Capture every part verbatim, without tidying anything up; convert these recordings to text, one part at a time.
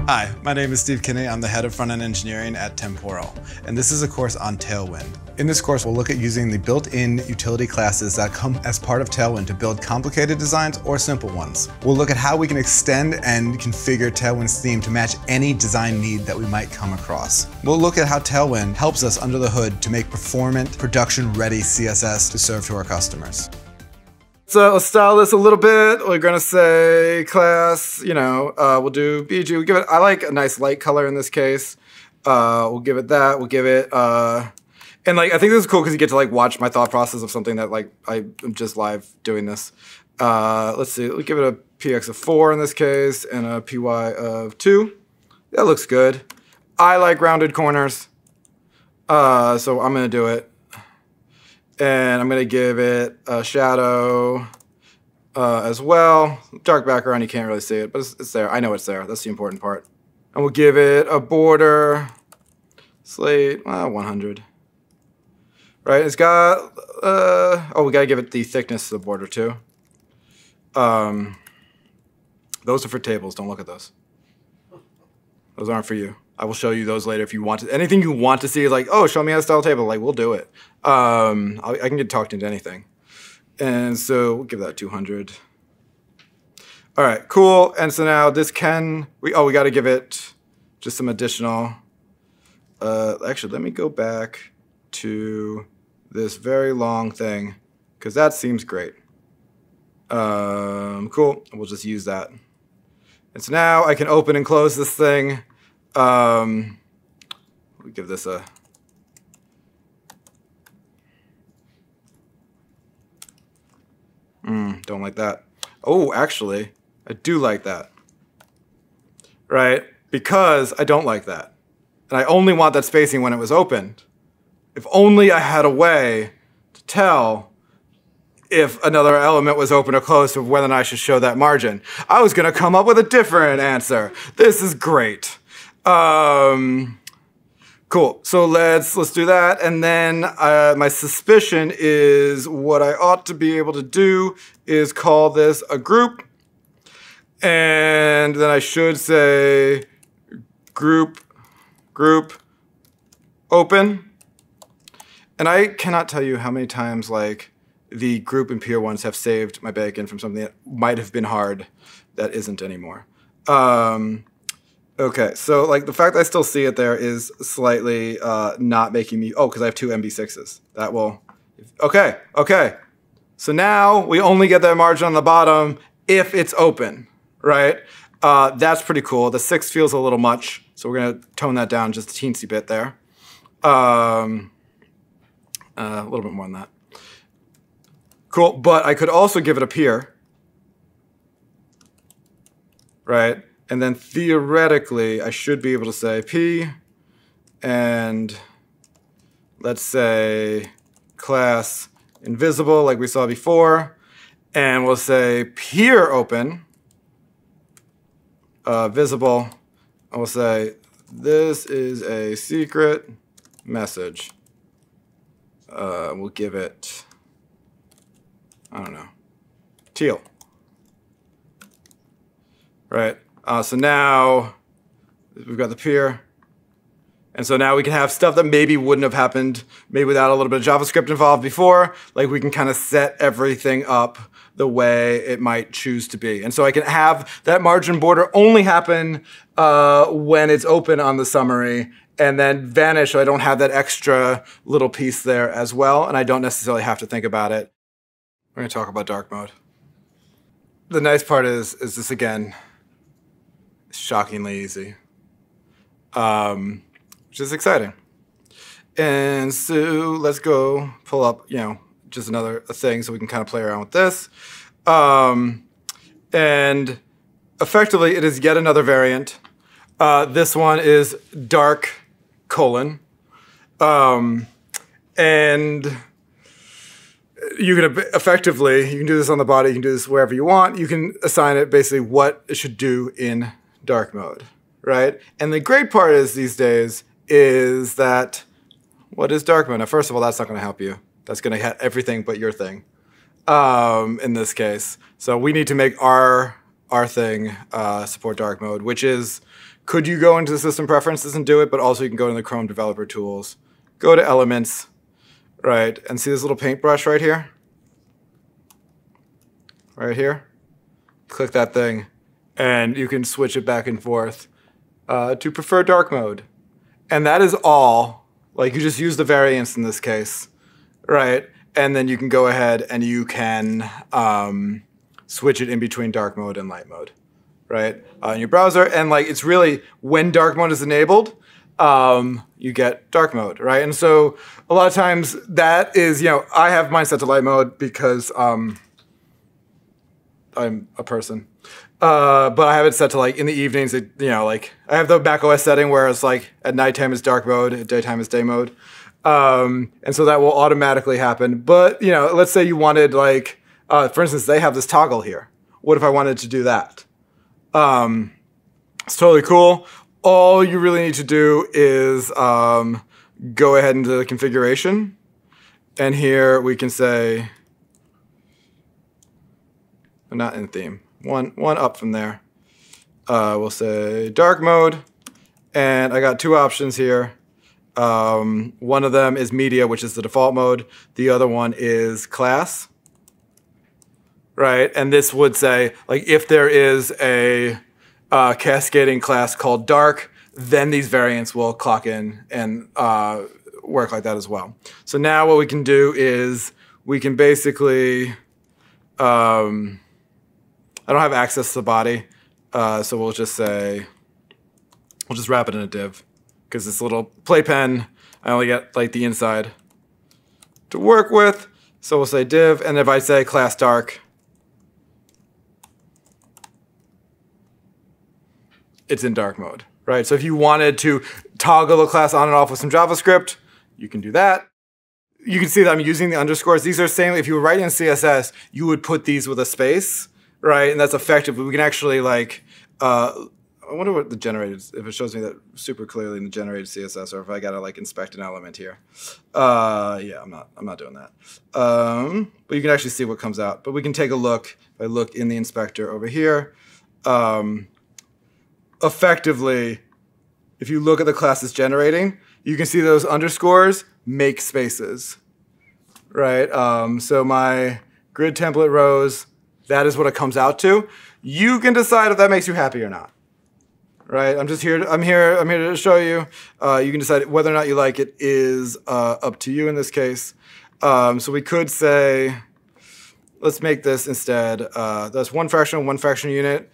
Hi, my name is Steve Kinney. I'm the head of front-end engineering at Temporal, and this is a course on Tailwind. In this course, we'll look at using the built-in utility classes that come as part of Tailwind to build complicated designs or simple ones. We'll look at how we can extend and configure Tailwind's theme to match any design need that we might come across. We'll look at how Tailwind helps us under the hood to make performant, production-ready C S S to serve to our customers. So let's style this a little bit. We're gonna say class, you know, uh, we'll do B G. We'll give it, I like a nice light color in this case. Uh, we'll give it that, we'll give it, uh, and like, I think this is cool because you get to like watch my thought process of something that like, I am just live doing this. Uh, let's see, we'll give it a P X of four in this case and a P Y of two. That looks good. I like rounded corners. Uh, so I'm gonna do it. And I'm going to give it a shadow uh, as well. Dark background, you can't really see it, but it's, it's there. I know it's there. That's the important part. And we'll give it a border, slate, well, one hundred. Right, it's got, uh, oh, we got to give it the thickness of the border too. Um, those are for tables. Don't look at those. Those aren't for you. I will show you those later if you want to. Anything you want to see is like, oh, show me how to style a table. Like, we'll do it. Um, I, I can get talked into anything. And so we'll give that two hundred. All right, cool. And so now this can, we oh, we got to give it just some additional. Uh, actually, let me go back to this very long thing because that seems great. Um, cool. We'll just use that. And so now I can open and close this thing. Um, we'll give this a mm, don't like that. Oh, actually, I do like that. Right? Because I don't like that. And I only want that spacing when it was opened. If only I had a way to tell if another element was open or closed or whether or not I should show that margin. I was going to come up with a different answer. This is great. Um, cool. So let's let's do that. And then uh, my suspicion is what I ought to be able to do is call this a group. And then I should say group, group, open. And I cannot tell you how many times like the group and peer ones have saved my bacon from something that might have been hard that isn't anymore. Um, Okay, so like the fact that I still see it there is slightly uh, not making me, oh, because I have two M B sixes. That will, okay, okay. So now we only get that margin on the bottom if it's open, right? Uh, that's pretty cool. The six feels a little much, so we're gonna tone that down just a teensy bit there. Um, uh, a little bit more than that. Cool, but I could also give it a peer, right? And then theoretically, I should be able to say P and let's say class invisible like we saw before. And we'll say peer open, uh, visible. And we'll say this is a secret message. Uh, we'll give it, I don't know, teal, right? Uh, so now we've got the peer. And so now we can have stuff that maybe wouldn't have happened, maybe without a little bit of JavaScript involved before. Like we can kind of set everything up the way it might choose to be. And so I can have that margin border only happen uh, when it's open on the summary and then vanish so I don't have that extra little piece there as well. And I don't necessarily have to think about it. We're going to talk about dark mode. The nice part is, is this again, shockingly easy, um, which is exciting. And so let's go pull up, you know, just another thing so we can kind of play around with this. Um, and effectively, it is yet another variant. Uh, this one is dark colon. Um, and you can effectively, you can do this on the body, you can do this wherever you want. You can assign it basically what it should do in dark mode, right? And the great part is these days is that what is dark mode? Now, first of all, that's not going to help you. That's going to hit everything but your thing um, in this case. So we need to make our our thing uh, support dark mode, which is Could you go into the system preferences and do it? But also you can go into the Chrome developer tools, go to elements, right? And see this little paintbrush right here? Right here? Click that thing and you can switch it back and forth uh, to prefer dark mode. And that is all. Like you just use the variance in this case, right? And then you can go ahead and you can um, switch it in between dark mode and light mode, right? Uh, in your browser. And like it's really when dark mode is enabled, um, you get dark mode, right? And so a lot of times that is, you know, I have mine set to light mode because um, I'm a person. Uh, but I have it set to like in the evenings, it, you know, like I have the macOS setting where it's like at nighttime is dark mode, at daytime is day mode. Um, and so that will automatically happen. But, you know, let's say you wanted like, uh, for instance, they have this toggle here. What if I wanted to do that? Um, it's totally cool. All you really need to do is um, go ahead into the configuration. And here we can say, not in theme. One, one up from there. Uh, we'll say dark mode. And I got two options here. Um, one of them is media, which is the default mode. The other one is class. Right? And this would say, like, if there is a uh, cascading class called dark, then these variants will clock in and uh, work like that as well. So now what we can do is we can basically... Um, I don't have access to the body, uh, so we'll just say, we'll just wrap it in a div. Because this little playpen, I only get like the inside to work with. So we'll say div, and if I say class dark, it's in dark mode, right? So if you wanted to toggle the class on and off with some JavaScript, you can do that. You can see that I'm using the underscores. These are same, if you were writing in C S S, you would put these with a space. Right, and that's effective. We can actually like, uh, I wonder what the generated, if it shows me that super clearly in the generated C S S, or if I gotta like inspect an element here. Uh, yeah, I'm not, I'm not doing that. Um, but you can actually see what comes out. But we can take a look. If I look in the inspector over here, um, effectively, if you look at the class it's generating, you can see those underscores make spaces, right? Um, so my grid template rows. That is what it comes out to. You can decide if that makes you happy or not, right? I'm just here. To, I'm here. I'm here to show you. Uh, you can decide whether or not you like it. Is uh, up to you in this case. Um, so we could say, let's make this instead. Uh, that's one fraction, one fraction unit.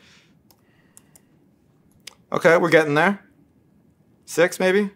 Okay, we're getting there. Six maybe.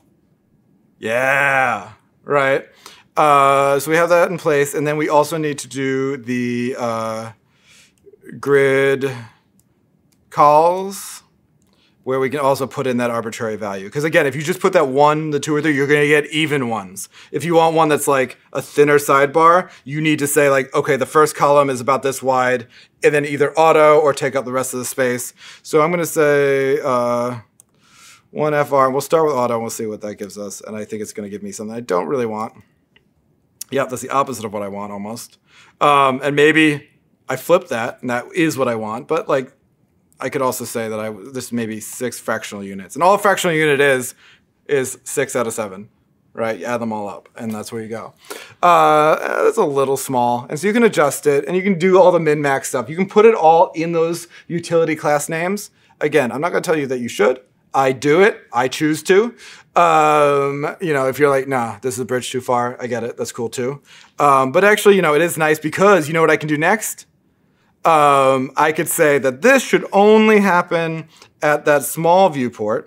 Yeah. Right. Uh, so we have that in place, and then we also need to do the. Uh, grid calls where we can also put in that arbitrary value. Because again, if you just put that one, the two or three, you're going to get even ones. If you want one that's like a thinner sidebar, you need to say like, okay, the first column is about this wide, and then either auto or take up the rest of the space. So I'm going to say uh, one F R, and we'll start with auto, and we'll see what that gives us. And I think it's going to give me something I don't really want. Yeah, that's the opposite of what I want almost. Um, and maybe I flip that, and that is what I want. But like, I could also say that I this may be six fractional units, and all a fractional unit is is six out of seven, right? You add them all up, and that's where you go. Uh, that's a little small, and so you can adjust it, and you can do all the min-max stuff. You can put it all in those utility class names. Again, I'm not going to tell you that you should. I do it. I choose to. Um, you know, if you're like, nah, this is a bridge too far, I get it. That's cool too. Um, but actually, you know, it is nice because you know what I can do next? Um, I could say that this should only happen at that small viewport,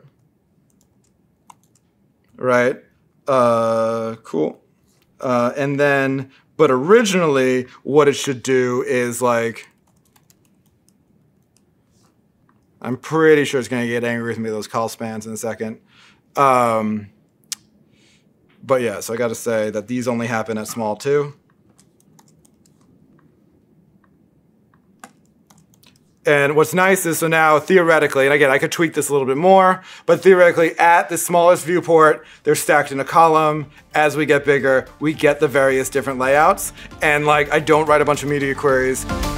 right? Uh, cool. Uh, and then, but originally what it should do is like, I'm pretty sure it's going to get angry with me, those call spans in a second. Um, but yeah, so I got to say that these only happen at small too. And what's nice is, so now theoretically, and again, I could tweak this a little bit more, but theoretically at the smallest viewport, they're stacked in a column. As we get bigger, we get the various different layouts. And like, I don't write a bunch of media queries.